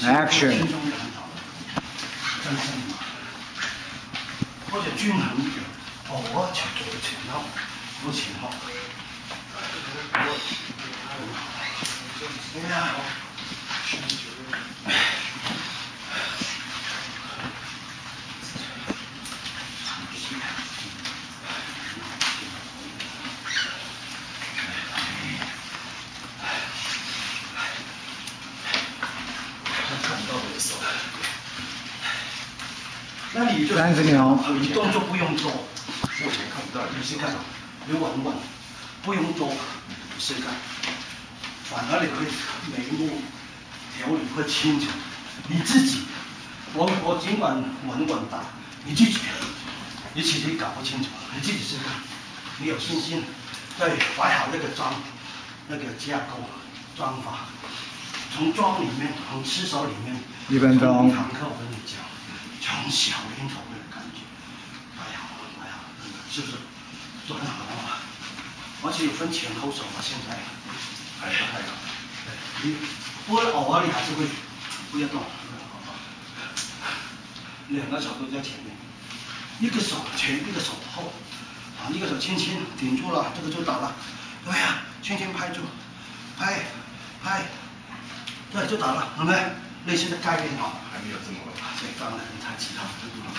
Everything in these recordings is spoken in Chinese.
Action 轻松感到真身嘛，或者均衡一点，偶尔去做前后，不前后。对呀。那你就 30秒， 你动作不用做，目前看不到，你先看，你稳稳，不用做，你先看，反而你会眉目条理会清楚，你自己，我尽管稳稳打，你自己搞不清楚，你自己试试看，你有信心，对，摆好那个架构装法，从装里面，从吃手里面 ，1分钟。 堂课我跟你讲。从小零头那个感觉，摆好，是不是？转好了嘛？而且有分前后手嘛，现在还有，对，你不过偶尔你还是会不要动，两个手都在前面，一个手前，一个手后，啊，一个手轻轻顶住了，这个就打了，对呀，轻轻拍住，拍，对，就打了，好没？类似的概念啊， 还没有这么个。 这当然太其他的了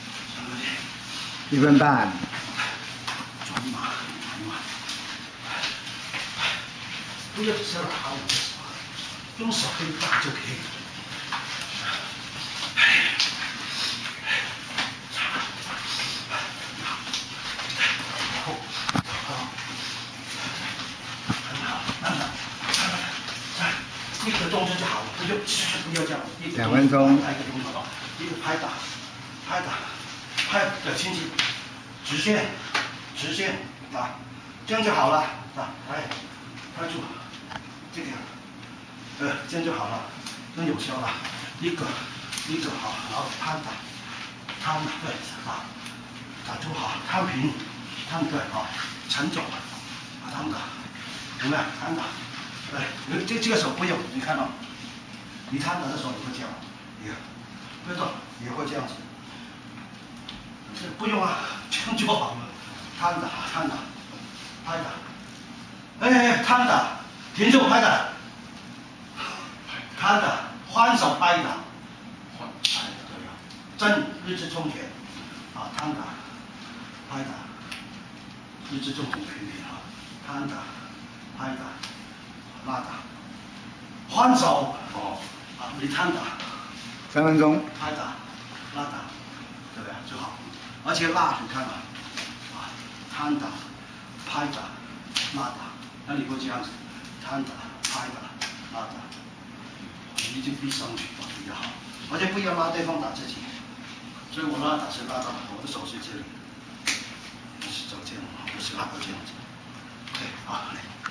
，1分半。 转马，不要只是拿我的手，用手可以打就可以了。一个动作就好了，不要这样。 2分钟。 来一个动作，一个拍打，的轻轻，直线打，这样就好了，打，拍住，这个样，这样就好了，真有效了。一个好，然后摊对，打住好，摊平，对好，沉走，摊打，有没有？摊打。对，这个手不用，你看到，你摊打的时候也会这样，你看，不要动，也会这样子。这不用啊，这样就好了。摊打，拍打，摊打，停住，拍打，摊打，换手拍打，正日之冲拳，啊，摊打，拍打，日之冲拳平啊，摊打，拍打。拉打，换手，你摊打 ，3分钟。 拍打，拉打，对不对？就好。而且拉，你看嘛，摊打，拍打，拉打，那你会这样子，摊打，拍打，拉打，你就闭上去比较好，而且不要拉对方打自己。所以我拉打是拉到我的手是这里，是走这样，不是拉到这样子。对，好。